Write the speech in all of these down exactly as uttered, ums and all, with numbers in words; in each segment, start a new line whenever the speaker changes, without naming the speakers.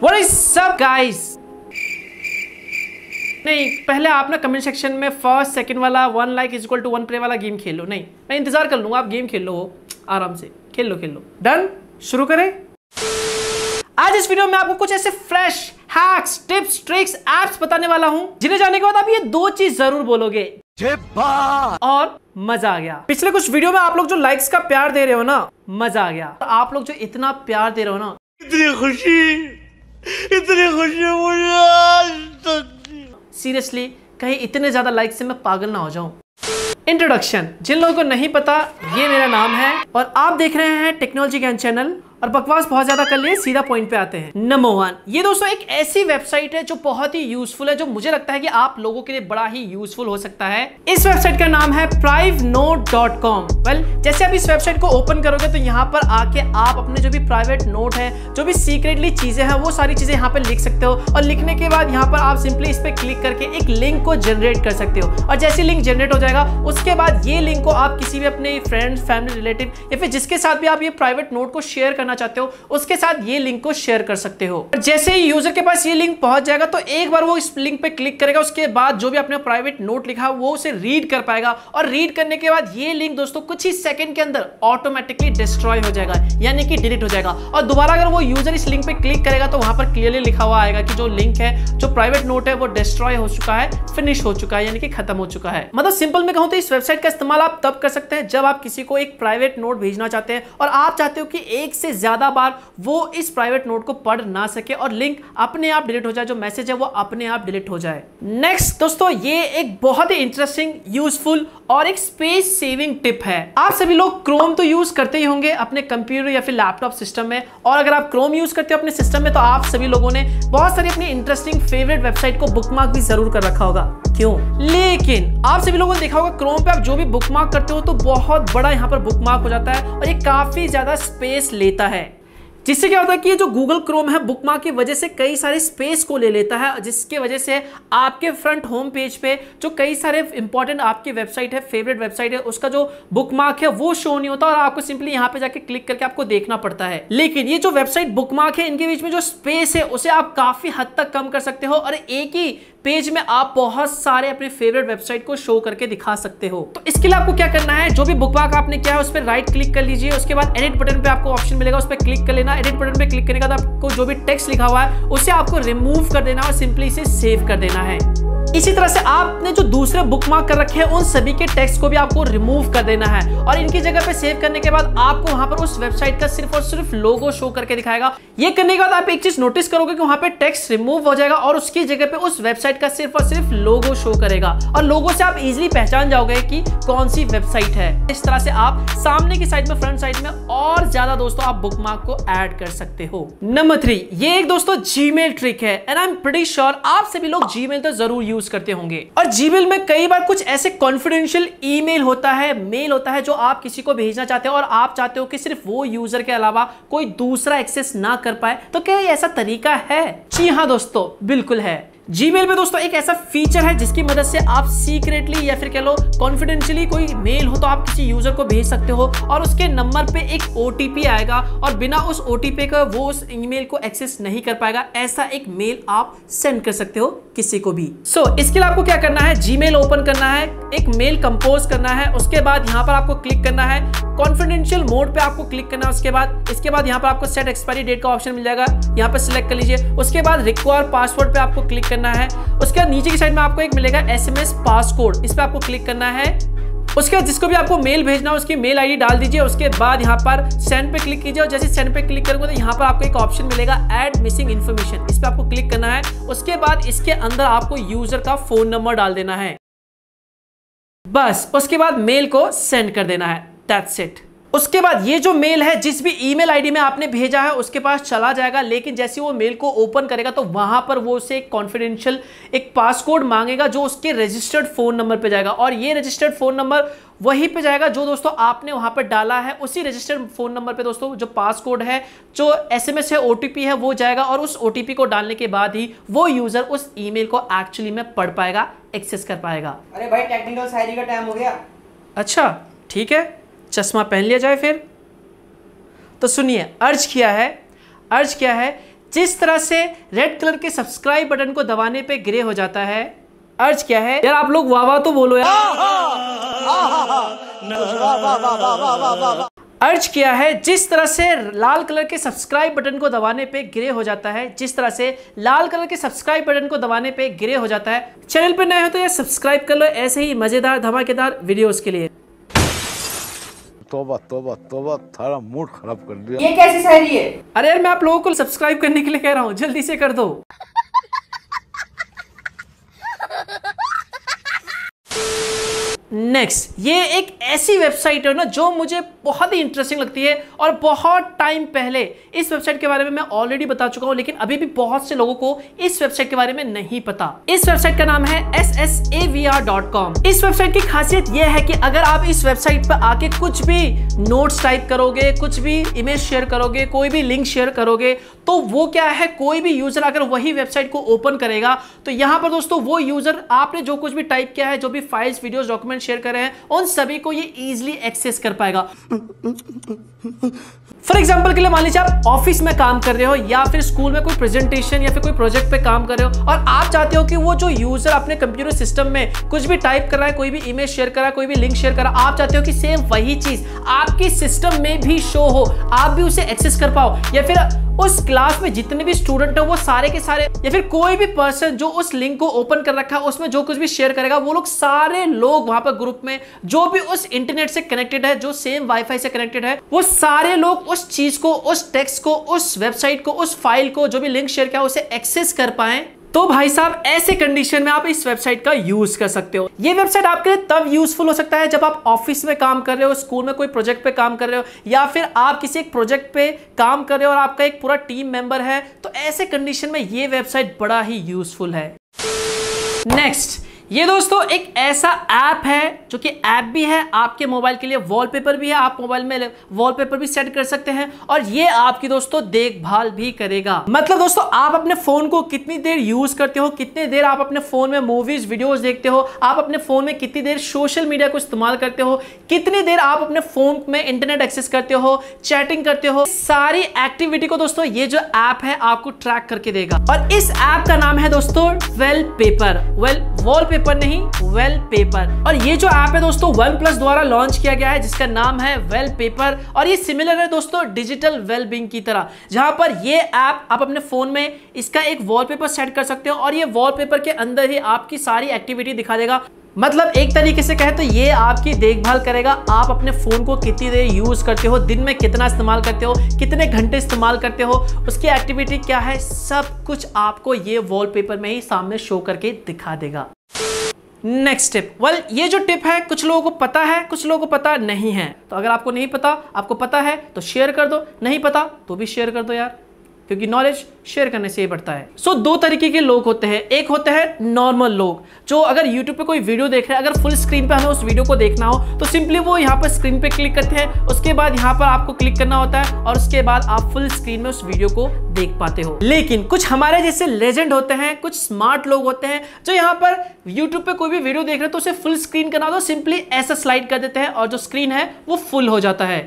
What is up guys? नहीं, पहले आप ना कमेंट सेक्शन में फर्स्ट सेकंड वाला one like is equal to one play वाला गेम खेल लो। नहीं, मैं इंतजार कर लूंगा, आप गेम खेल लो आराम से, खेल लो खेल लो। डन, शुरू करें। आज इस वीडियो में आपको कुछ ऐसे fresh hacks, tips, tricks, apps बताने वाला हूं जिन्हें जानने के बाद आप ये दो चीज जरूर बोलोगे और मजा आ गया। पिछले कुछ वीडियो में आप लोग जो लाइक्स का प्यार दे रहे हो ना, मजा आ गया। आप लोग जो इतना प्यार दे रहे हो ना, इतनी खुशी, इतनी खुशी मुझे, सीरियसली कहीं इतने ज्यादा लाइक से मैं पागल ना हो जाऊं। इंट्रोडक्शन, जिन लोगों को नहीं पता, ये मेरा नाम है और आप देख रहे हैं टेक्नोलॉजी ज्ञान चैनल। और बकवास बहुत ज्यादा कर लिए, सीधा पॉइंट पे आते हैं। नंबर वन, ये दोस्तों एक ऐसी वेबसाइट है जो बहुत ही यूजफुल है, जो मुझे लगता है कि आप लोगों के लिए बड़ा ही यूजफुल हो सकता है। इस वेबसाइट का नाम है privnote dot com. Well, जैसे आप इस वेबसाइट को ओपन करोगे तो यहाँ पर आके आप अपने जो भी प्राइवेट नोट है, जो भी सीक्रेटली चीजें हैं, वो सारी चीजें यहाँ पे लिख सकते हो। और लिखने के बाद यहाँ पर आप सिंपली इस पे क्लिक करके एक लिंक को जनरेट कर सकते हो। और जैसे लिंक जनरेट हो जाएगा, उसके बाद ये लिंक को आप किसी भी अपने फ्रेंड्स, फैमिली, रिलेटिव या फिर जिसके साथ भी आप ये प्राइवेट नोट को शेयर करना चाहते हो, उसके साथ ये लिंक को शेयर कर सकते हो। जैसे ही यूजर के पास ये लिंक पहुंच जाएगा तो एक बार वो इस लिंक पे क्लिक करेगा, उसके बाद जो भी अपने प्राइवेट नोट लिखा वो उसे रीड कर पाएगा। और रीड करने के बाद ये लिंक दोस्तों कुछ ही सेकंड के अंदर ऑटोमेटिकली डिस्ट्रॉय हो जाएगा, यानी कि डिलीट हो जाएगा। और दोबारा अगर वो यूजर इस लिंक पे क्लिक करेगा तो वहां पर क्लियरली लिखा हुआ आएगा कि जो लिंक है, जो प्राइवेट नोट है, वो डिस्ट्रॉय हो चुका है, फिनिश हो चुका है, यानी कि खत्म हो चुका है। मतलब सिंपल में कहूं तो इस वेबसाइट का इस्तेमाल आप तब कर सकते हैं जब आप किसी को एक प्राइवेट नोट भेजना चाहते हैं और आप चाहते हो कि एक से ज्यादा बार वो इस प्राइवेट नोट को पढ़ ना सके और लिंक अपने आप डिलीट हो जाए, जो मैसेज है वो अपने आप डिलीट हो जाए। नेक्स्ट दोस्तों, ये एक बहुत ही इंटरेस्टिंग, यूजफुल और एक स्पेस सेविंग टिप है। आप सभी लोग क्रोम तो यूज करते ही होंगे अपने कंप्यूटर या फिर लैपटॉप सिस्टम में। और अगर आप क्रोम यूज करते हो अपने सिस्टम में तो आप सभी लोगों ने बहुत सारी अपनी इंटरेस्टिंग फेवरेट वेबसाइट को बुकमार्क भी जरूर कर रखा होगा। क्यों? लेकिन आप सभी लोगों ने देखा होगा क्रोम पे आप जो भी बुकमार्क करते हो तो बहुत बड़ा यहाँ पर बुकमार्क हो जाता है और ये काफी ज्यादा स्पेस लेता है। जिससे क्या होता है कि ये जो गूगल क्रोम है बुकमार्क की वजह से कई सारे स्पेस को ले लेता है, जिसके वजह से आपके फ्रंट होम पेज पे जो कई सारे इंपॉर्टेंट आपकी वेबसाइट है, फेवरेट वेबसाइट है, उसका जो बुकमार्क है वो शो नहीं होता और आपको सिंपली यहाँ पे जाके क्लिक करके आपको देखना पड़ता है। लेकिन ये जो वेबसाइट बुकमार्क है, इनके बीच में जो स्पेस है उसे आप काफी हद तक कम कर सकते हो और एक ही पेज में आप बहुत सारे अपने फेवरेट वेबसाइट को शो करके दिखा सकते हो। तो इसके लिए आपको क्या करना है, जो भी बुकमार्क आपने किया है उस पर राइट क्लिक कर लीजिए। उसके बाद एडिट बटन पे आपको ऑप्शन मिलेगा, उस पर क्लिक कर लेना। एडिट बटन पे क्लिक करने के बाद आपको जो भी टेक्स्ट लिखा हुआ है उसे आपको रिमूव कर देना और सिंपली इसे सेव कर देना है। इसी तरह से आपने जो दूसरे बुकमार्क कर रखे हैं उन सभी के टेक्स्ट को भी आपको रिमूव कर देना है और इनकी जगह पे सेव करने के बाद आपको वहां पर उस वेबसाइट का सिर्फ और सिर्फ लोगो शो करके दिखाएगा। ये करने के बाद आप एक चीज नोटिस करोगे कि वहां पे टेक्स्ट रिमूव हो जाएगा और उसकी जगह पे उस वेबसाइट का सिर्फ और सिर्फ लोगो शो करेगा और लोगो से आप इजीली पहचान जाओगे कि कौन सी वेबसाइट है। इस तरह से आप सामने की साइड में, फ्रंट साइड में और ज्यादा दोस्तों आप बुकमार्क को ऐड कर सकते हो। नंबर थ्री, ये एक दोस्तों जीमेल ट्रिक है and I am pretty sure आप सभी लोग जीमेल तो जरूर यूज करते होंगे। और जीमेल में कई बार कुछ ऐसे कॉन्फिडेंशियल ईमेल होता है, मेल होता है जो आप किसी को भेजना चाहते हो और आप चाहते हो कि सिर्फ वो यूजर के अलावा कोई दूसरा एक्सेस ना कर पाए। तो क्या ये ऐसा तरीका है? जी हाँ दोस्तों, बिल्कुल है। जीमेल में दोस्तों एक ऐसा फीचर है जिसकी मदद से आप सीक्रेटली या फिर कह लो कॉन्फिडेंशियली कोई मेल हो तो आप किसी यूजर को भेज सकते हो और उसके नंबर पे एक ओटीपी आएगा और बिना उस ओटीपी का वो उस ईमेल को एक्सेस नहीं कर पाएगा। ऐसा एक मेल आप सेंड कर सकते हो किसी को भी। सो so, इसके लिए आपको क्या करना है, जीमेल ओपन करना है, एक मेल कंपोज करना है, उसके बाद यहाँ पर आपको क्लिक करना है, कॉन्फिडेंशियल मोड पे आपको क्लिक करना है। उसके बाद इसके बाद यहाँ पर आपको सेट एक्सपायरी डेट का ऑप्शन मिल जाएगा, यहाँ पर सिलेक्ट कर लीजिए। उसके बाद रिक्वायर पासवर्ड पे आपको क्लिक करना है। उसके बाद नीचे की साइड में आपको एक मिलेगा एसएमएस पासकोड, इस पे आपको क्लिक करना है। उसके बाद जिसको भी आपको मेल भेजना है उसकी मेल आईडी डाल दीजिए। उसके बाद यहाँ पर सेंड पे क्लिक कीजिए और जैसे सेंड पे क्लिक करोगे तो यहाँ पर आपको एक ऑप्शन मिलेगा ऐड मिसिंग इन्फॉर्मेशन, इस पे आपको क्लिक करना है। उसके बाद इसके अंदर आपको यूजर का फोन नंबर डाल देना है, बस। उसके बाद मेल को सेंड कर देना है, दैट्स इट। उसके बाद ये जो मेल है जिस भी ईमेल आईडी में आपने भेजा है उसके पास चला जाएगा, लेकिन जैसे वो मेल को ओपन करेगा तो वहां पर वो उसे एक कॉन्फिडेंशियल एक पासकोड मांगेगा जो उसके रजिस्टर्ड फोन नंबर पे जाएगा और ये रजिस्टर्ड फोन नंबर वहीं पे जाएगा जो दोस्तों आपने वहां पर डाला है। उसी रजिस्टर्ड फोन नंबर पे दोस्तों जो पासकोड है, जो एसएमएस है, ओटीपी है, वो जाएगा और उस ओटीपी को डालने के बाद ही वो यूजर उस ईमेल को एक्चुअली में पढ़ पाएगा, एक्सेस कर पाएगा।
अरे भाई टेक्निकल शायरी का टाइम हो गया।
अच्छा ठीक है, चश्मा पहन लिया जाए फिर। तो सुनिए, अर्ज किया है अर्ज किया है जिस तरह से रेड कलर के सब्सक्राइब बटन को दबाने पे ग्रे हो जाता है। अर्ज क्या है यार, आप लोग वाह वाह तो बोलो यार। अर्ज क्या है, जिस तरह से लाल कलर के सब्सक्राइब बटन को दबाने पे ग्रे हो जाता है, जिस तरह से लाल कलर के सब्सक्राइब बटन को दबाने पे ग्रे हो जाता है। चैनल पे नए हो तो यार सब्सक्राइब कर लो ऐसे ही मजेदार धमाकेदार वीडियोस के लिए।
तोबा तोबा तोबा, थारा मूड खराब कर दिया।
ये कैसी शायरी है?
अरे यार मैं आप लोगों को सब्सक्राइब करने के लिए कह रहा हूँ, जल्दी से कर दो। नेक्स्ट, ये एक ऐसी वेबसाइट है ना जो मुझे बहुत ही इंटरेस्टिंग लगती है और बहुत टाइम पहले इस वेबसाइट के बारे में मैं ऑलरेडी बता चुका हूं, लेकिन अभी भी बहुत से लोगों को इस वेबसाइट के बारे में नहीं पता। इस वेबसाइट का नाम है S S A V R dot com. इस वेबसाइट की खासियत यह है कि अगर आप इस वेबसाइट पर आके कुछ भी नोट्स टाइप करोगे, कुछ भी इमेज शेयर करोगे, कोई भी लिंक शेयर करोगे, तो वो क्या है, कोई भी यूजर अगर वही वेबसाइट को ओपन करेगा तो यहां पर दोस्तों वो यूजर आपने जो कुछ भी टाइप किया है, जो भी फाइल्स, वीडियोस, डॉक्यूमेंट शेयर कर रहे हैं, उन सभी को ये इजीली एक्सेस कर पाएगा। फॉर एग्जांपल के लिए मान लीजिए आप ऑफिस में काम कर रहे हो या फिर स्कूल में कोई प्रेजेंटेशन या फिर कोई प्रोजेक्ट पे काम कर रहे हो और आप चाहते हो कि वो जो यूजर अपने कंप्यूटर सिस्टम में कुछ भी टाइप कर रहा है, कोई भी इमेज शेयर कर रहा है, कोई भी लिंक शेयर कर रहा है, आप चाहते हो कि सेम वही चीज आपकी सिस्टम में भी शो हो, आप भी उसे एक्सेस कर पाओ, या फिर उस क्लास में जितने भी स्टूडेंट है वो सारे के सारे, या फिर कोई भी पर्सन जो उस लिंक को ओपन कर रखा है उसमें जो कुछ भी शेयर करेगा, वो लोग सारे लोग वहां पर ग्रुप में जो भी उस इंटरनेट से कनेक्टेड है, जो सेम वाईफाई से कनेक्टेड है, वो सारे लोग उस चीज को, उस टेक्स्ट को, उस वेबसाइट को, उस फाइल को, जो भी लिंक शेयर किया उसे एक्सेस कर पाए। तो भाई साहब ऐसे कंडीशन में आप इस वेबसाइट का यूज कर सकते हो। ये वेबसाइट आपके लिए तब यूजफुल हो सकता है जब आप ऑफिस में काम कर रहे हो, स्कूल में कोई प्रोजेक्ट पे काम कर रहे हो, या फिर आप किसी एक प्रोजेक्ट पे काम कर रहे हो और आपका एक पूरा टीम मेंबर है, तो ऐसे कंडीशन में ये वेबसाइट बड़ा ही यूजफुल है। नेक्स्ट, ये दोस्तों एक ऐसा ऐप है जो कि ऐप भी है, आपके मोबाइल के लिए वॉलपेपर भी है, आप मोबाइल में वॉलपेपर भी सेट कर सकते हैं और ये आपकी दोस्तों देखभाल भी करेगा। मतलब दोस्तों आप अपने फोन को कितनी देर यूज करते हो, कितनी देर आप अपने फोन में मूवीज, वीडियोस देखते हो, आप अपने फोन में कितनी देर सोशल मीडिया को इस्तेमाल करते हो, कितनी देर आप अपने फोन में इंटरनेट एक्सेस करते हो, चैटिंग करते हो, सारी एक्टिविटी को दोस्तों ये जो ऐप है आपको ट्रैक करके देगा। और इस ऐप का नाम है दोस्तों वेलपेपर। वेल वॉलपेपर पेपर नहीं, वेलपेपर। और ये जो ऐप है दोस्तों वन प्लस द्वारा लॉन्च किया गया है, जिसका नाम है वेलपेपर, और ये सिमिलर है दोस्तों डिजिटल वेलबींग की तरह, जहां पर ये ऐप आप अपने फोन में इसका एक वॉलपेपर सेट कर सकते हो और ये वॉलपेपर के अंदर ही आपकी सारी एक्टिविटी दिखा देगा। मतलब एक तरीके से कहे तो ये आपकी देखभाल करेगा, आप अपने फोन को कितनी देर यूज करते हो, दिन में कितना इस्तेमाल करते हो, कितने घंटे इस्तेमाल करते हो, उसकी एक्टिविटी क्या है, सब कुछ आपको ये वॉलपेपर में ही सामने शो करके दिखा देगा। नेक्स्ट टिप, वेल ये जो टिप है कुछ लोगों को पता है, कुछ लोगों को पता नहीं है। तो अगर आपको नहीं पता, आपको पता है तो शेयर कर दो, नहीं पता तो भी शेयर कर दो यार, क्योंकि नॉलेज शेयर करने से ही बढ़ता है। सो so, दो तरीके के लोग होते हैं। एक होते हैं नॉर्मल लोग, जो अगर यूट्यूब पे कोई वीडियो देख रहे हैं, अगर फुल स्क्रीन पे हमें उस वीडियो को देखना हो तो सिंपली वो यहाँ पर स्क्रीन पे क्लिक करते हैं, उसके बाद यहाँ पर आपको क्लिक करना होता है और उसके बाद आप फुल स्क्रीन में उस वीडियो को देख पाते हो। लेकिन कुछ हमारे जैसे लेजेंड होते हैं, कुछ स्मार्ट लोग होते हैं, जो यहाँ पर यूट्यूब पे कोई भी वीडियो देख रहे हैं तो उसे फुल स्क्रीन करना हो तो सिंपली ऐसा स्लाइड कर देते हैं और जो स्क्रीन है वो फुल हो जाता है।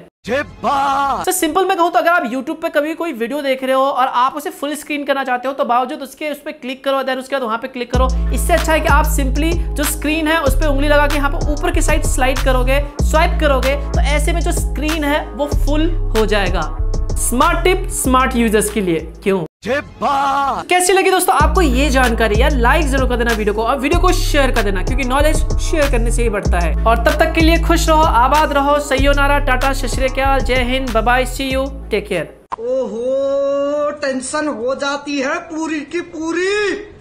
तो सिंपल मैं कहूं तो अगर आप YouTube पे कभी कोई वीडियो देख रहे हो और आप उसे फुल स्क्रीन करना चाहते हो तो बावजूद उसके उस पर क्लिक करो, देन उसके बाद वहां पे क्लिक करो। इससे अच्छा है कि आप सिंपली जो स्क्रीन है उस पर उंगली लगा के यहाँ पर ऊपर की साइड स्लाइड करोगे, स्वाइप करोगे, तो ऐसे में जो स्क्रीन है वो फुल हो जाएगा। स्मार्ट टिप स्मार्ट यूजर्स के लिए। क्यों? कैसी लगी दोस्तों आपको ये जानकारी? यार लाइक जरूर कर देना वीडियो को और वीडियो को शेयर कर देना, क्योंकि नॉलेज शेयर करने से ही बढ़ता है। और तब तक के लिए खुश रहो, आबाद रहो, सयोनारा, टाटा, सत श्री अकाल, जय Hind, bye bye, see you, take care.
ओहो टेंशन हो जाती है पूरी की पूरी।